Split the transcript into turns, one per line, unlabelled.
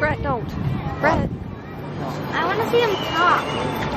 Brett, don't. Brett.
I want to see him talk.